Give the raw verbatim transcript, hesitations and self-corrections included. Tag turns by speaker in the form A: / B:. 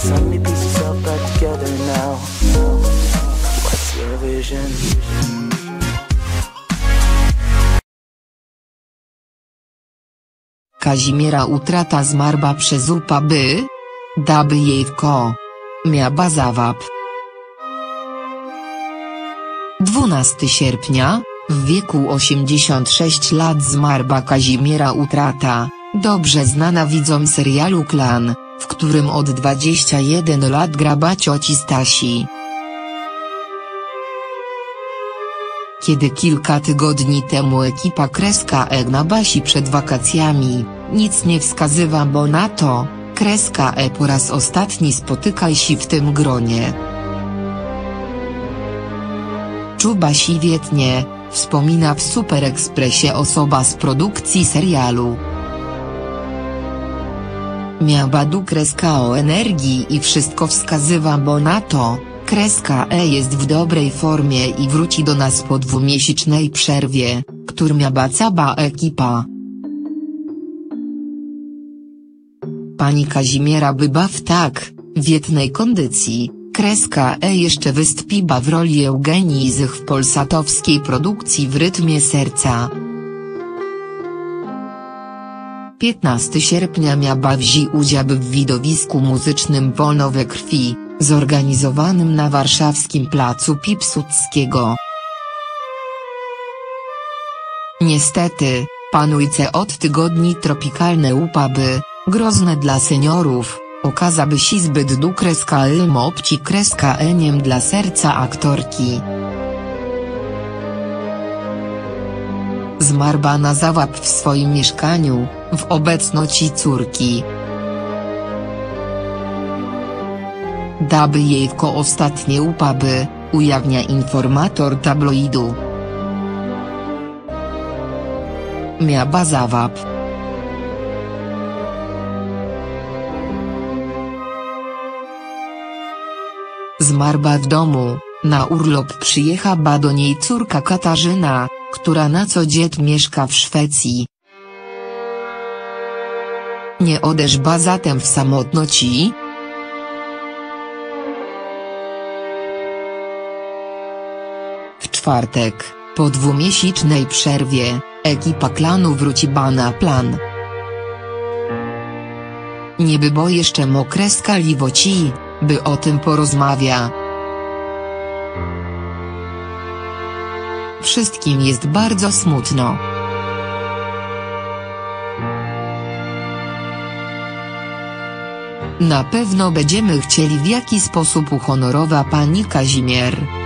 A: so many pieces all back together now. What's your vision?
B: Kazimiera utrata zmarła przez upaby? Daby jejko. Miaba zawab. dwunastego sierpnia, w wieku osiemdziesiąt sześć lat zmarła Kazimiera Utrata, dobrze znana widzom serialu Klan, w którym od dwudziestu jeden lat gra cioci Stasi. Kiedy kilka tygodni temu ekipa Kreska E na Basi przed wakacjami, nic nie wskazywa bo na to, Kreska E po raz ostatni spotyka się w tym gronie. Czuba siwietnie, wspomina w Super Expressie osoba z produkcji serialu. Miała du Kreska o energii i wszystko wskazywa bo na to, Kreska E jest w dobrej formie i wróci do nas po dwumiesięcznej przerwie, którą miała cała ekipa. Pani Kazimiera bywa w tak wietnej kondycji, Kreska E jeszcze wystąpiła w roli Eugenii Zych w polsatowskiej produkcji W rytmie serca. piętnastego sierpnia miała wziąć udział w widowisku muzycznym Wolno we krwi, zorganizowanym na warszawskim placu Piłsudskiego. Niestety, panujce od tygodni tropikalne upaby, grozne dla seniorów, okazały się zbyt du Kreska E mopci Kreska E niem dla serca aktorki. Zmarła na zawab w swoim mieszkaniu, w obecności córki. Daby jejko ostatnie upaby, ujawnia informator tabloidu. Miała zawab. Zmarła w domu, na urlop przyjechała do niej córka Katarzyna, która na co dzień mieszka w Szwecji. Nie odeszła zatem w samotności? W czwartek, po dwumiesięcznej przerwie, ekipa Klanu wróciła na plan. Nie by bo jeszcze mo Kreska Liwoci, by o tym porozmawia. Wszystkim jest bardzo smutno. Na pewno będziemy chcieli w jaki sposób uhonorowa pani Kazimier.